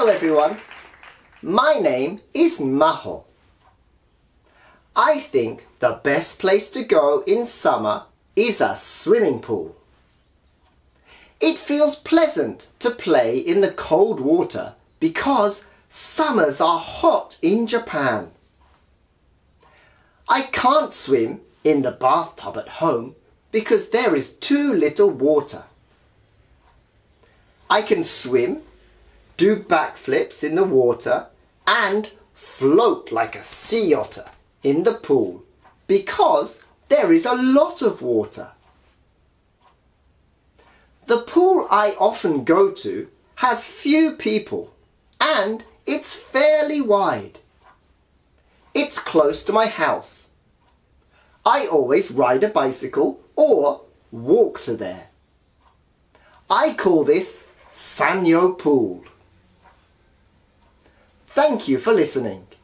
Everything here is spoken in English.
Hello everyone, my name is Maho. I think the best place to go in summer is a swimming pool. It feels pleasant to play in the cold water because summers are hot in Japan. I can't swim in the bathtub at home because there is too little water. I can swim, do backflips in the water and float like a sea otter in the pool because there is a lot of water. The pool I often go to has few people and it's fairly wide. It's close to my house. I always ride a bicycle or walk to there. I call this Sanyo Pool. Thank you for listening.